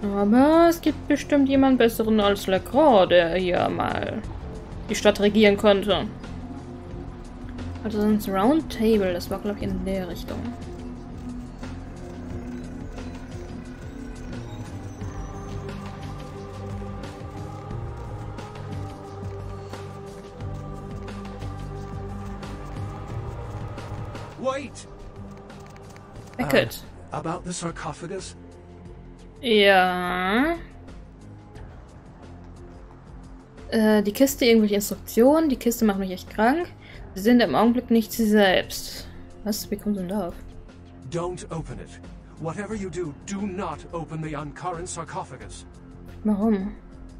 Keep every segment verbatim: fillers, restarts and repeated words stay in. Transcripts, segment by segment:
Aber es gibt bestimmt jemanden besseren als Lacroix, der hier mal die Stadt regieren könnte. Also ins Round Table, das war glaube ich in der Richtung. Wait! Beckett. Uh, about the sarcophagus? Ja. Äh, die Kiste, irgendwelche Instruktionen. Die Kiste macht mich echt krank. Sie sind im Augenblick nicht sie selbst. Was? Wie kommt denn da auf? Don't open it. Whatever you do, do not open the Ankaran sarcophagus. Warum?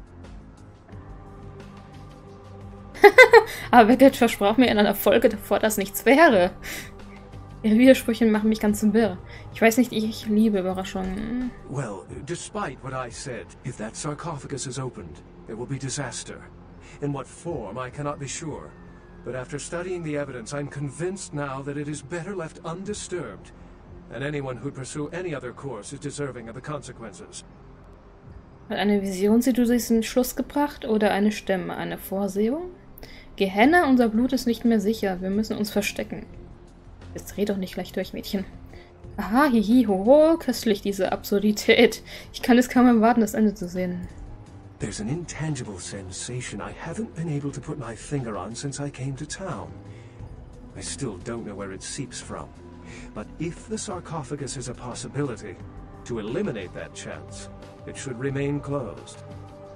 Aber Beckett versprach mir in einer Folge davor, dass nichts wäre. Ihre Widersprüche machen mich ganz wirr. Ich weiß nicht, ich liebe Überraschungen. Well, despite what I said, if that sarcophagus is opened, it will be disaster. In what form, I cannot be sure. But after studying the evidence, I'm convinced now that it is better left undisturbed. And anyone who'd pursue any other course is deserving of the consequences. Hat eine Vision sie zu diesem Schluss gebracht oder eine Stimme, eine Vorsehung? Gehenna, unser Blut ist nicht mehr sicher. Wir müssen uns verstecken. Jetzt dreh doch nicht gleich durch, Mädchen. Aha, hihi, hoho, köstlich diese Absurdität. Ich kann es kaum erwarten, das Ende zu sehen. There's an intangible sensation I haven't been able to put my finger on since I came to town. I still don't know where it seeps from. But if the sarcophagus is a possibility, to eliminate that chance, it should remain closed.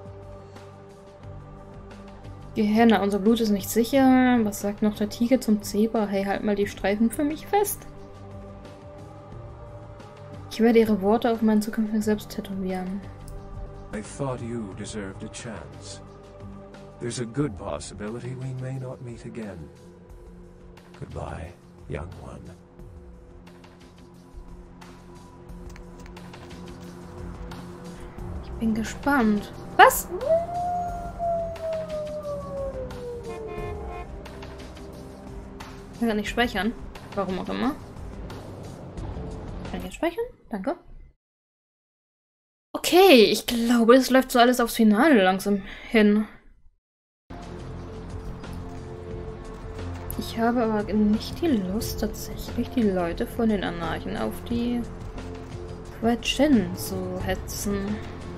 Gehenna, unser Blut ist nicht sicher. Was sagt noch der Tiger zum Zebra? Hey, halt mal die Streifen für mich fest. Ich werde ihre Worte auf meinen zukünftigen Selbst tätowieren. I thought you deserved a chance. There's a good possibility we may not meet again. Goodbye, young one. Ich bin gespannt. Was? Ich kann gar nicht speichern. Warum auch immer. Kann ich jetzt speichern? Danke. Okay, ich glaube, es läuft so alles aufs Finale langsam hin. Ich habe aber nicht die Lust, tatsächlich die Leute von den Anarchen auf die Quetschen zu hetzen.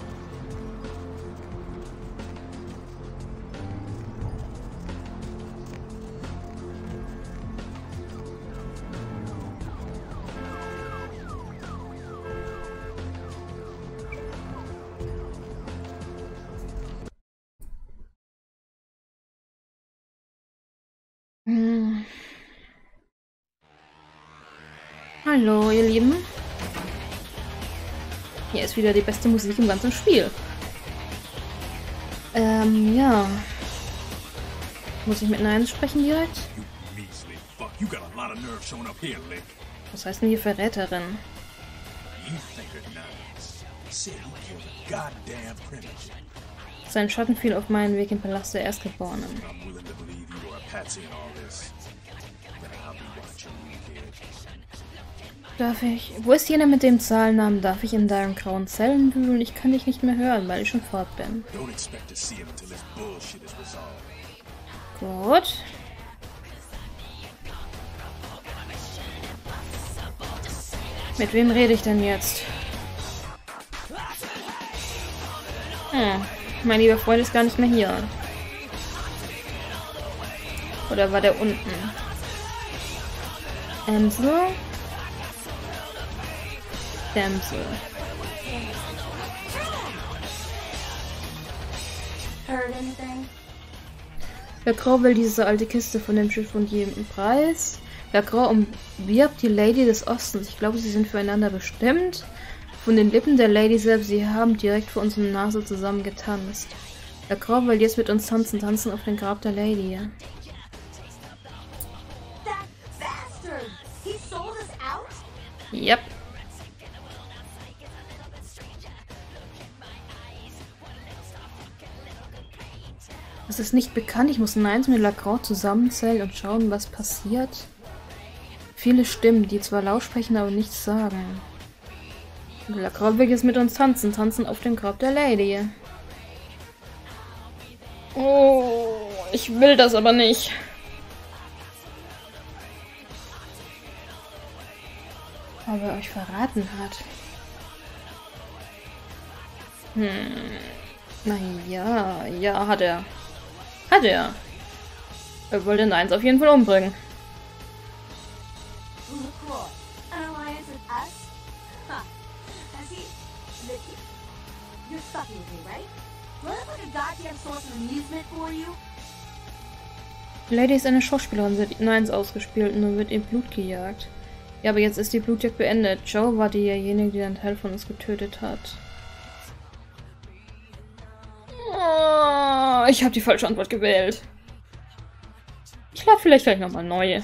Hm. Hallo, ihr Lieben. Hier ist wieder die beste Musik im ganzen Spiel. Ähm, ja. Muss ich mit Nein sprechen direkt? Was heißt denn hier Verräterin? Sein Schatten fiel auf meinen Weg im Palast der Erstgeborenen. Darf ich... Wo ist jener mit dem Zahlennamen? Darf ich in deinen grauen Zellen wühlen? Ich kann dich nicht mehr hören, weil ich schon fort bin. Gut. Mit wem rede ich denn jetzt? Hm. Mein lieber Freund ist gar nicht mehr hier. Oder war der unten? Amsel? Damsel. Lacroix will diese alte Kiste von dem Schiff und jedem Preis. Lacroix umwirbt die Lady des Ostens. Ich glaube, sie sind füreinander bestimmt. Von den Lippen der Lady selbst, sie haben direkt vor unserer Nase zusammen getanzt. Lacroix will jetzt mit uns tanzen, tanzen auf dem Grab der Lady. Yep. Es ist nicht bekannt. Ich muss Neins mit Lacroix zusammenzählen und schauen, was passiert. Viele Stimmen, die zwar laut sprechen, aber nichts sagen. Lacroix will jetzt mit uns tanzen. Tanzen auf dem Grab der Lady. Oh, ich will das aber nicht. Ob er euch verraten hat. Hm. Naja, ja, hat er. Hat er. Er wollte Nines auf jeden Fall umbringen. Die Lady ist eine Schauspielerin, sie hat Nines ausgespielt und nun wird ihr Blut gejagt. Ja, aber jetzt ist die Blutjagd beendet. Joe war diejenige, die einen Teil von uns getötet hat. Oh, ich habe die falsche Antwort gewählt. Ich lade vielleicht gleich nochmal neue.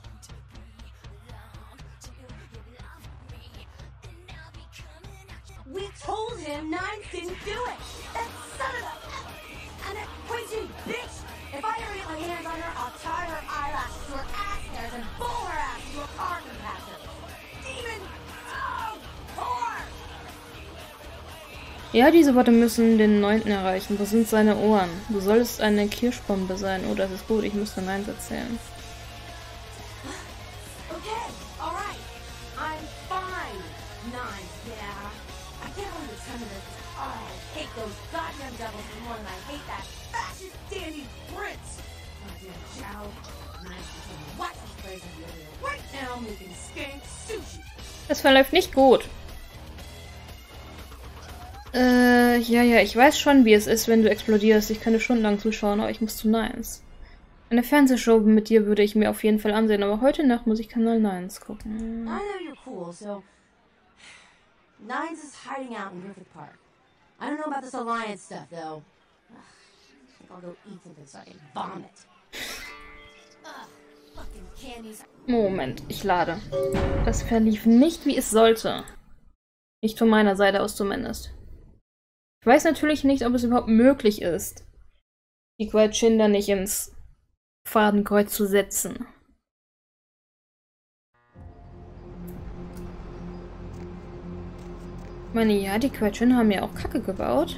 Ja, diese Worte müssen den Neunten erreichen. Wo sind seine Ohren? Du solltest eine Kirschbombe sein. Oh, das ist gut. Ich muss nur Neins erzählen. Das verläuft nicht gut. Äh, ja, ja, ich weiß schon, wie es ist, wenn du explodierst. Ich könnte stundenlang zuschauen, aber ich muss zu Nines. Eine Fernsehshow mit dir würde ich mir auf jeden Fall ansehen, aber heute Nacht muss ich Kanal Nines gucken. I know you're cool, so Nines is hiding out in Griffith Park. I don't know about this Alliance stuff, though. I think I'll go eat something so I can vomit. Moment, ich lade. Das verlief nicht, wie es sollte. Nicht von meiner Seite aus zumindest. Ich weiß natürlich nicht, ob es überhaupt möglich ist, die Quaitschinda nicht ins Fadenkreuz zu setzen. Ich meine, ja, die Quaitschinda haben ja auch Kacke gebaut.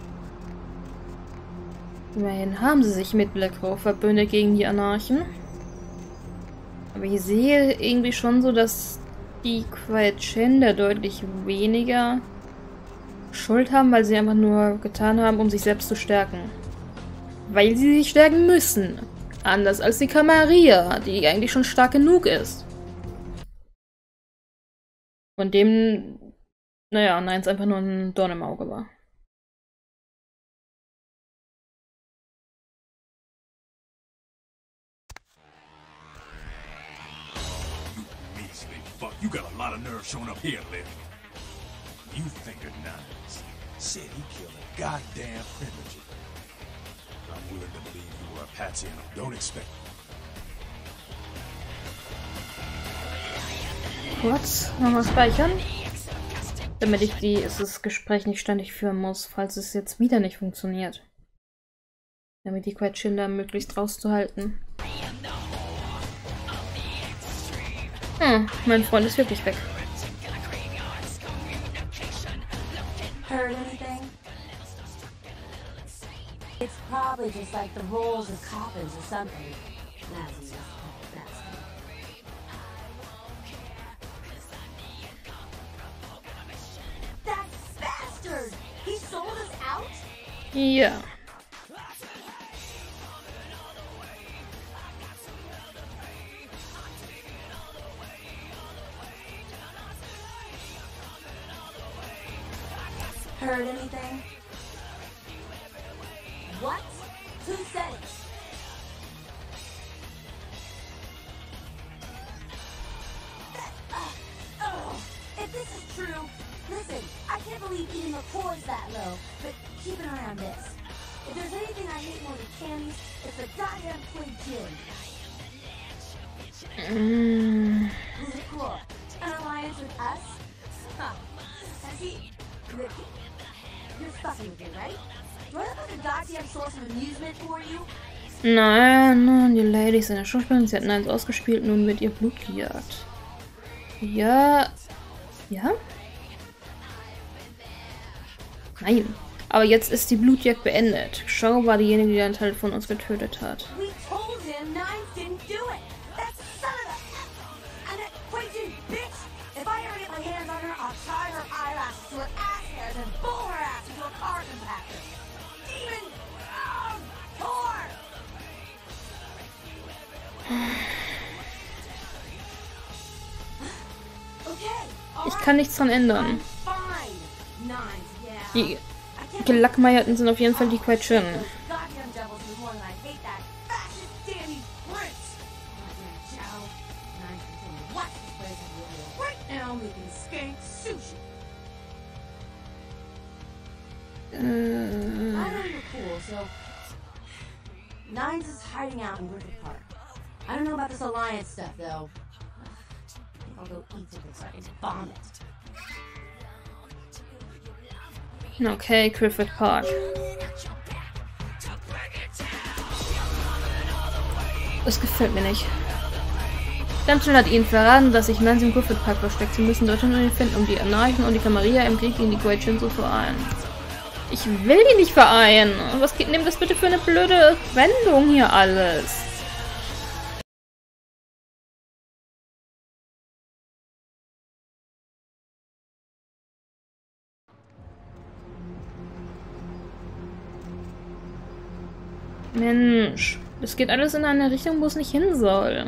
Immerhin haben sie sich mit Lacroix verbündet gegen die Anarchen. Aber ich sehe irgendwie schon so, dass die Quaitschinda deutlich weniger Schuld haben, weil sie einfach nur getan haben, um sich selbst zu stärken. Weil sie sich stärken müssen. Anders als die Camarilla, die eigentlich schon stark genug ist. Von dem, naja, Nines einfach nur ein Dorn im Auge war. You got a lot of nerve showing up here, Liv. You fingered Nines. Said he killed a goddamn privilege. I'm willing to believe you were a patsy and I don't expect it. Kurz, nochmal speichern. Damit ich dieses Gespräch nicht ständig führen muss, falls es jetzt wieder nicht funktioniert. Damit die Quaitschinda möglichst rauszuhalten. Hm, mein Freund ist wirklich weg. Heard anything? It's probably just like the rolls of coffins or something. That's that's That bastard! He sold us out? Ja. Heard anything? What? Who said it? Uh, oh, if this is true, listen, I can't believe even Lacroix is that low, but keep an eye on this. If there's anything I hate more than candies, it's the goddamn Twin Gin. Mm. Lacroix, an alliance with us? Huh. Has he... Ricky? You're fucking with me, right? Do I look like a goddamn source of amusement for you? Nein, nein, die Lady ist eine Schauspielerin, sie hat Nines ausgespielt, nun wird ihr Blut gejagt. Ja. Ja? Nein. Aber jetzt ist die Blutjagd beendet. Shaw war diejenige, die einen Teil von uns getötet hat. Ich kann nichts dran ändern. Die Gelackmeierten sind auf jeden Fall die Quetschen. Äh. Nines is hiding out in Griffith Park. I don't know about this alliance stuff, though. I think I'll go eat something so I can vomit. Okay, Griffith Park. Das gefällt mir nicht. Ganz schnell hat ihnen verraten, dass sich Nines im Griffith Park versteckt. Sie müssen dorthin und ihn finden, um die Anarchen und die Camarilla im Krieg gegen die Quetschen zu vereinen. Ich will die nicht vereinen. Was geht denn das bitte für eine blöde Wendung hier alles? Mensch, das geht alles in eine Richtung, wo es nicht hin soll.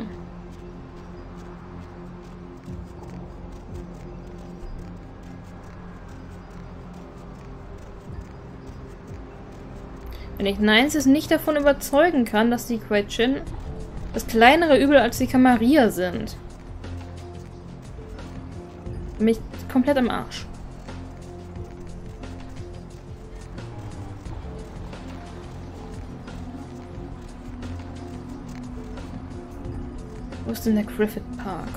Wenn ich Nines es nicht davon überzeugen kann, dass die Quetschen das kleinere Übel als die Camarilla sind, bin ich komplett am Arsch. Wo ist denn der Griffith Park?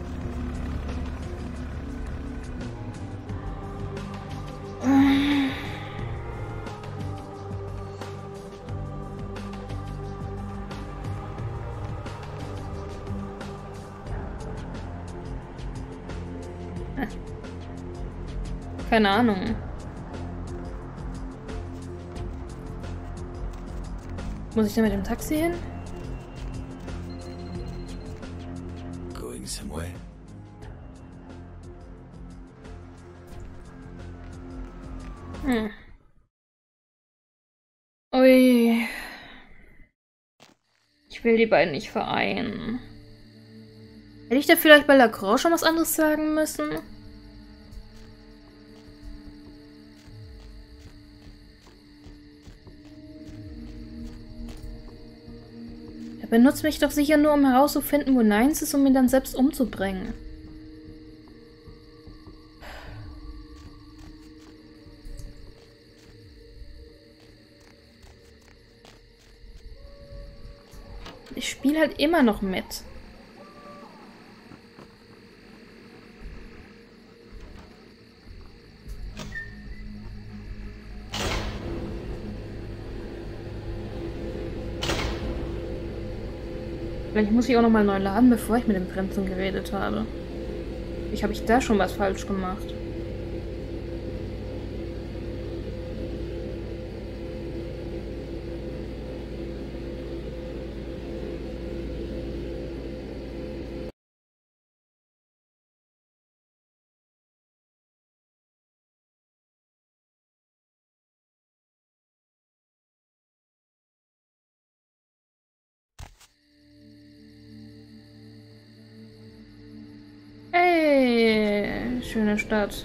Keine Ahnung. Muss ich da mit dem Taxi hin? Going somewhere. Hm. Ui. Ich will die beiden nicht vereinen. Hätte ich da vielleicht bei Lacroix schon was anderes sagen müssen? Er benutzt mich doch sicher nur, um herauszufinden, wo Nines ist, um ihn dann selbst umzubringen. Ich spiele halt immer noch mit. Vielleicht muss ich auch noch mal neu laden, bevor ich mit dem Prinzen geredet habe. Ich habe ich da schon was falsch gemacht. Hey, schöne Stadt.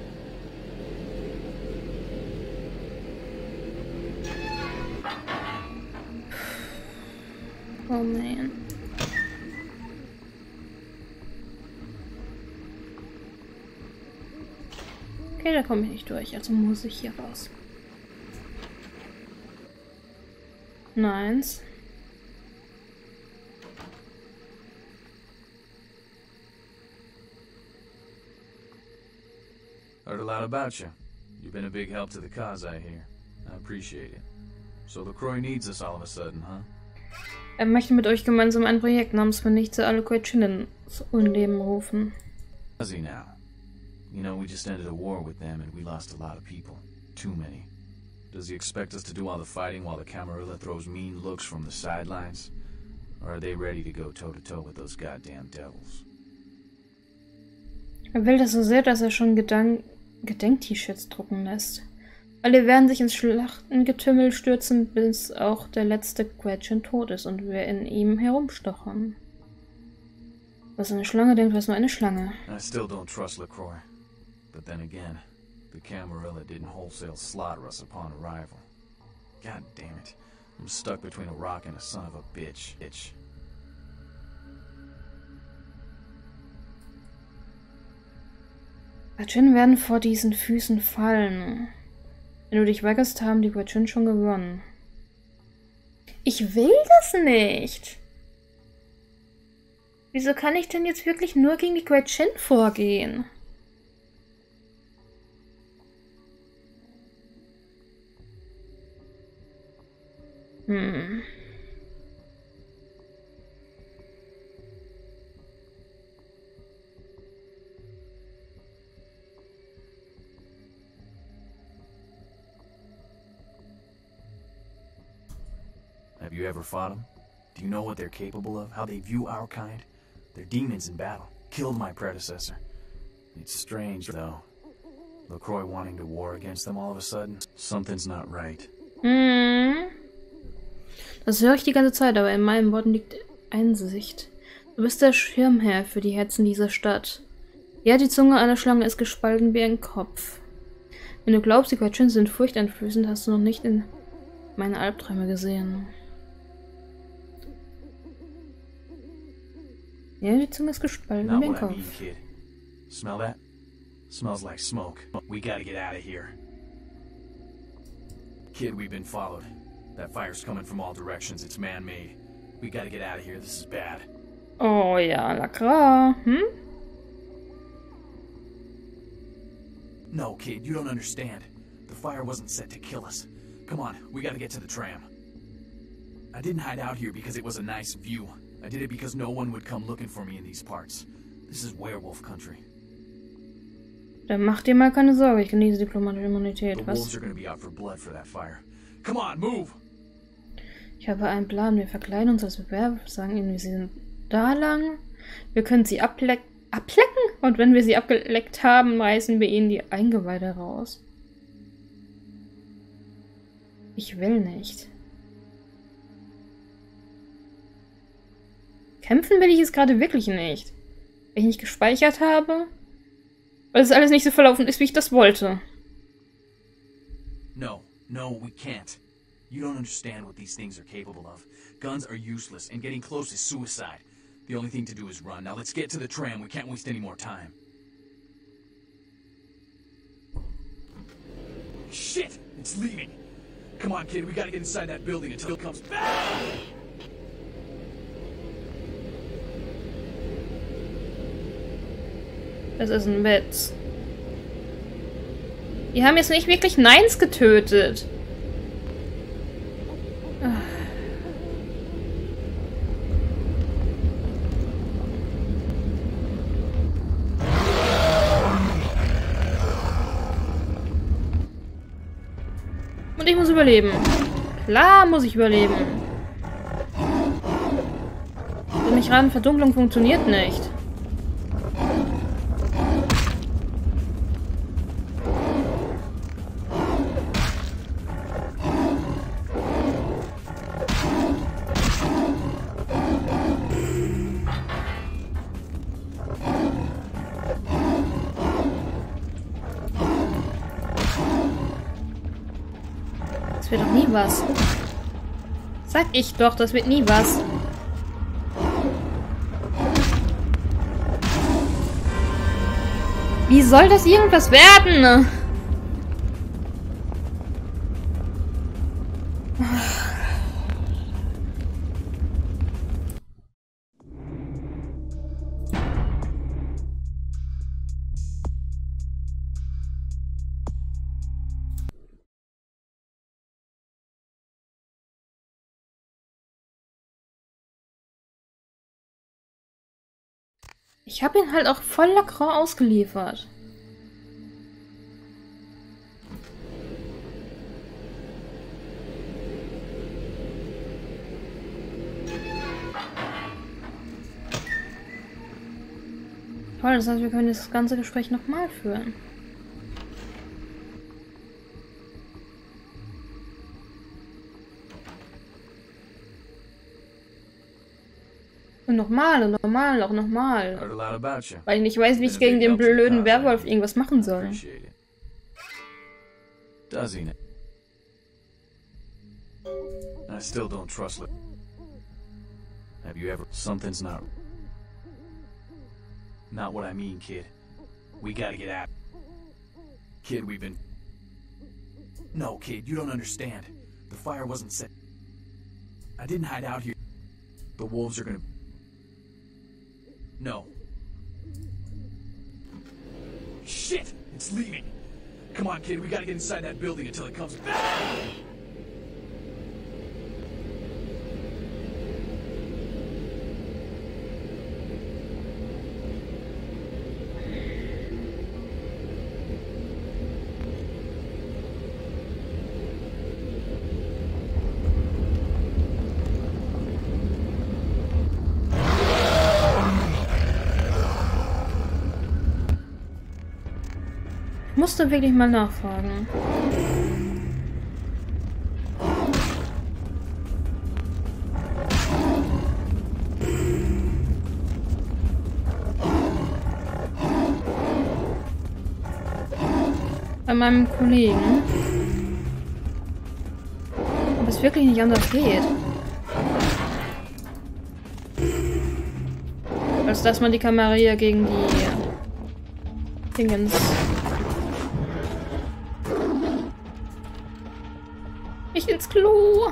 Oh man. Okay, da komme ich nicht durch, also muss ich hier raus. Nines. Heard a lot about you. You've been a big help to the cause, I hear. I appreciate it. So LaCroix needs us all of a sudden, huh? Er möchte mit euch gemeinsam ein Projekt namens Vernichte alle Quetschinnen ins Unleben rufen. How's he now? You know, we just ended a war with them and we lost a lot of people. Too many. Does he expect us to do all the fighting while the Camarilla throws mean looks from the sidelines? Or are they ready to go toe-to-toe with those goddamn devils? Er will das so sehr, dass er schon Gedank Gedenk-T-Shirts drucken lässt. Alle werden sich ins Schlachtengetümmel stürzen, bis auch der letzte Gretchen tot ist und wir in ihm herumstochern. Was eine Schlange denkt, was nur eine Schlange. I still don't trust LaCroix. But then again, the Camarilla didn't wholesale slaughter us upon arrival. God damn it. I'm stuck between a rock and a son of a bitch. Bitch. Gretchen werden vor diesen Füßen fallen. Wenn du dich weigerst, haben die Gretchen schon gewonnen. Ich will das nicht! Wieso kann ich denn jetzt wirklich nur gegen die Gretchen vorgehen? Hm. Have you ever fought them? Do you know what they're capable of? How they view our kind? They're demons in battle. Killed my predecessor. It's strange, though. LaCroix wanting to war against them all of a sudden. Something's not right. Hm. Das höre ich die ganze Zeit, aber in meinen Worten liegt Einsicht. Du bist der Schirmherr für die Herzen dieser Stadt. Ja, die Zunge einer Schlange ist gespalten wie ein Kopf. Wenn du glaubst, die Gretchen sind furchteinflößend, hast du noch nicht in meine Albträume gesehen. Ja, die Zunge ist gespalten wie ein Kopf. Smell that? Smells like smoke. We gotta get out of here. Kid, we've been followed. That fire's coming from all directions. It's man-made. We gotta get out of here. This is bad. Oh ja, Lacra. Hm? No, kid, you don't understand. The fire wasn't set to kill us. Come on, we gotta get to the tram. I didn't hide out here because it was a nice view. I did it because no one would come looking for me in these parts. This is werewolf country. Dann mach dir mal keine Sorge, ich genieße diplomatische Immunität. The Was? wolves are gonna be out for blood for that fire. Come on, move! Ich habe einen Plan. Wir verkleiden uns als Bewerber, sagen ihnen, wir sind da lang. Wir können sie ableck ablecken und wenn wir sie abgeleckt haben, reißen wir ihnen die Eingeweide raus. Ich will nicht. Kämpfen will ich es gerade wirklich nicht. Weil ich nicht gespeichert habe. Weil es alles nicht so verlaufen ist, wie ich das wollte. No, no, we can't. You don't understand what these things are capable of. Guns are useless, and getting close is suicide. The only thing to do is run. Now let's get to the tram. We can't waste any more time. Shit! It's leaving! Come on, kid, we gotta get inside that building until it comes back! Das ist ein Witz. Die haben jetzt nicht wirklich Neins getötet. Und ich muss überleben. Klar muss ich überleben. Für mich rein Verdunklung funktioniert nicht. Das wird doch nie was. Sag ich doch, das wird nie was. Wie soll das irgendwas werden? Ich habe ihn halt auch voll Lacroix ausgeliefert. Toll, das heißt, wir können das ganze Gespräch nochmal führen. Und nochmal und nochmal, auch nochmal. Heard a lot about you. Weil ich nicht weiß, wie ich gegen den blöden Werwolf irgendwas machen soll. Appreciate it. Does he? I still don't trust it. Have you ever... Something's not... Not what I mean, kid. We gotta get out. Kid, we've been... No, kid, you don't understand. The fire wasn't set. I didn't hide out here. The wolves are gonna... No. Shit! It's leaving! Come on, kid, we gotta get inside that building until it comes back! Ich musste wirklich mal nachfragen. Bei meinem Kollegen. Ob es wirklich nicht anders geht. Als dass man die Camarilla gegen die Dingens... Nicht ins Klo!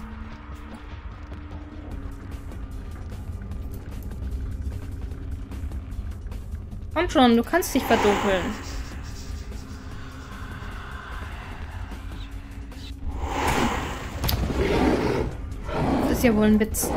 Komm schon, du kannst dich verdunkeln. Das ist ja wohl ein Witz.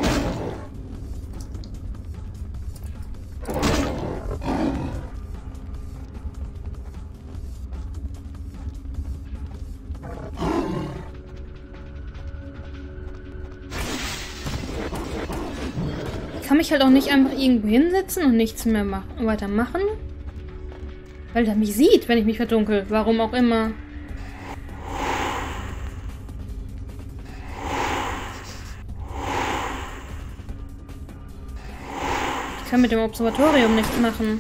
Ich kann mich halt auch nicht einfach irgendwo hinsetzen und nichts mehr machen, weitermachen. Weil er mich sieht, wenn ich mich verdunkel. Warum auch immer. Ich kann mit dem Observatorium nichts machen.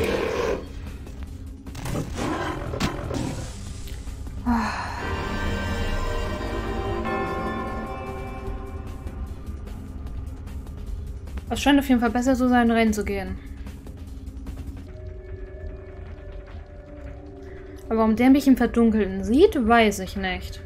Es scheint auf jeden Fall besser zu sein, reinzugehen. Aber warum der mich im Verdunkelten sieht, weiß ich nicht.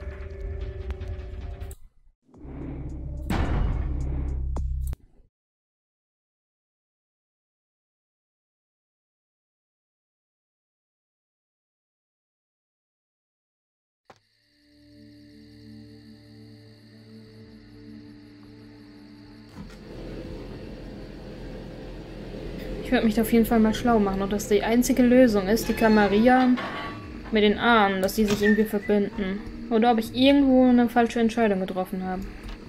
Ich würde mich da auf jeden Fall mal schlau machen, und dass die einzige Lösung ist, die Camarilla mit den Armen, dass die sich irgendwie verbinden. Oder ob ich irgendwo eine falsche Entscheidung getroffen habe.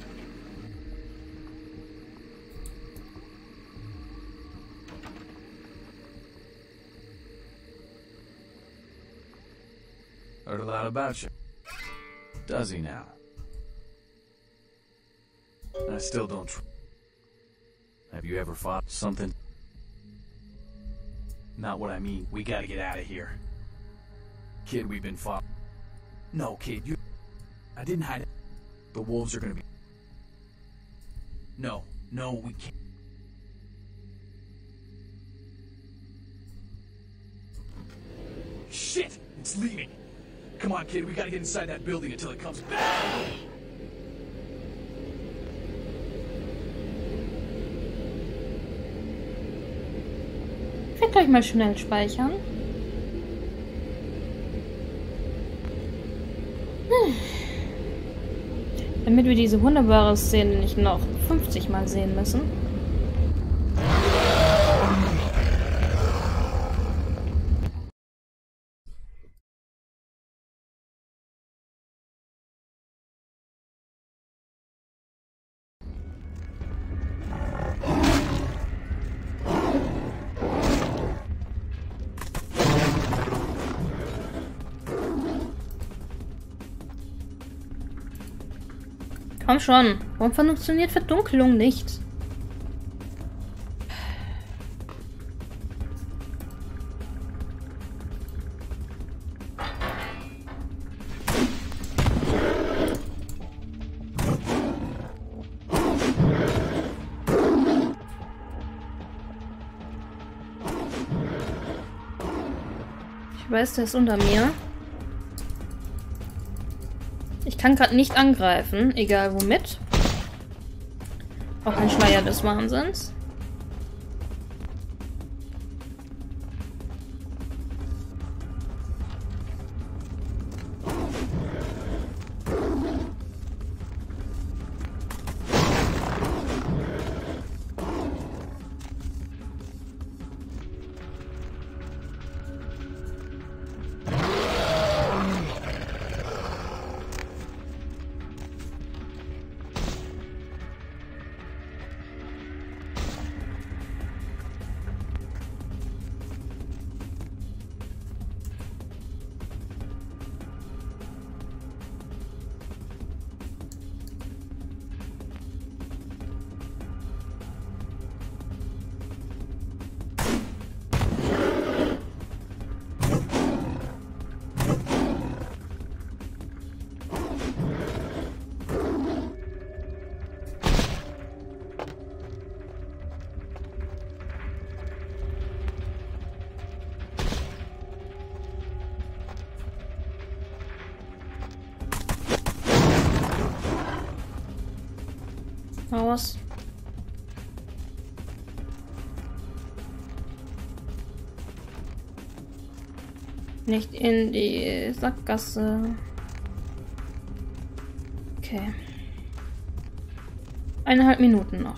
Heard a lot about you. Does he now? I still don't tr- Have you ever fought something? Not what I mean. We gotta get out of here. Kid, we've been fought. No, kid, you... I didn't hide it. The wolves are gonna be... No, no, we can't. Shit! It's leaving! Come on, kid, we gotta get inside that building until it comes back! Ich werde gleich mal schnell speichern. Hm. Damit wir diese wunderbare Szene nicht noch fünfzig Mal sehen müssen. Komm schon. Warum funktioniert Verdunkelung nicht? Ich weiß, der ist unter mir. Ich kann gerade nicht angreifen, egal womit. Auch ein Schleier des Wahnsinns. Aus. Nicht in die Sackgasse. Okay. Eineinhalb Minuten noch.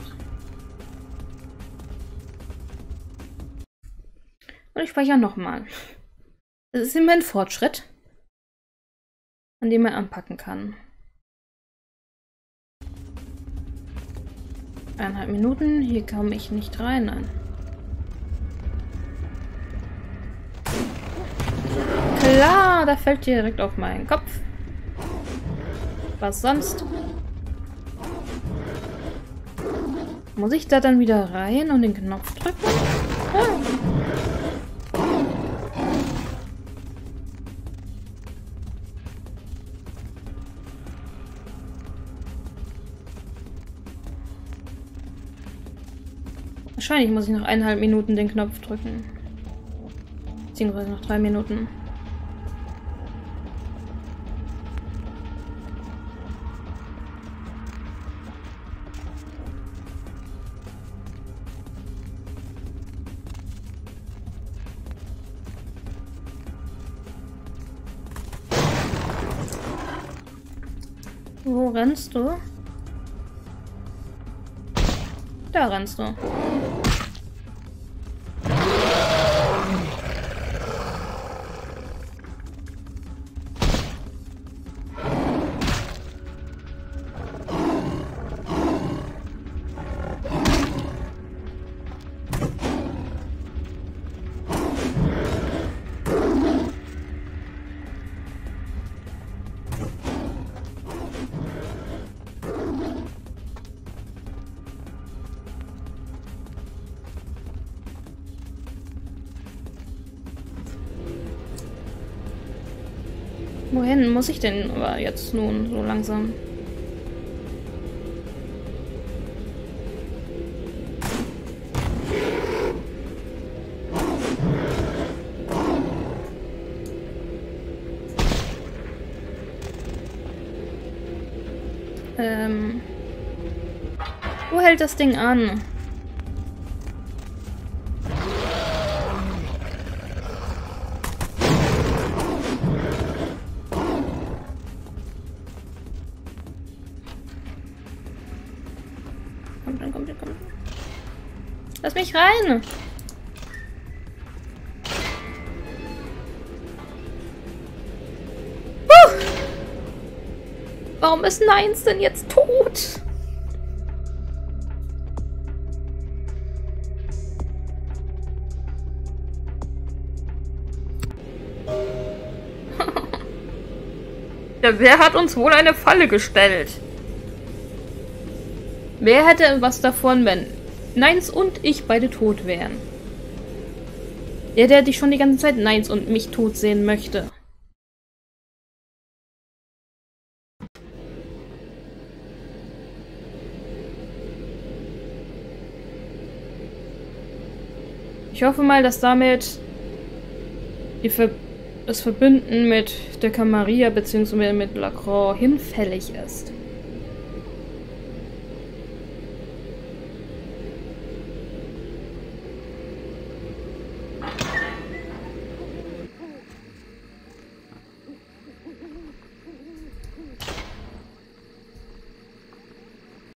Und ich speichere nochmal. Das ist immer ein Fortschritt, an dem man anpacken kann. Eineinhalb Minuten, hier komme ich nicht rein, nein. Klar, da fällt direkt auf meinen Kopf. Was sonst? Muss ich da dann wieder rein und den Knopf drücken? Ah. Wahrscheinlich muss ich noch eineinhalb Minuten den Knopf drücken. Beziehungsweise noch drei Minuten. Wo rennst du? Da rennst du. Wohin muss ich denn aber jetzt nun so langsam? Ähm. Wo hält das Ding an? Komm schon, komm schon, komm schon. Lass mich rein! Puh! Warum ist Neins denn jetzt tot? Ja, wer hat uns wohl eine Falle gestellt? Wer hätte was davon, wenn Neins und ich beide tot wären? Der, der dich schon die ganze Zeit Neins und mich tot sehen möchte. Ich hoffe mal, dass damit die Ver das Verbünden mit der Camarilla bzw. mit Lacroix hinfällig ist.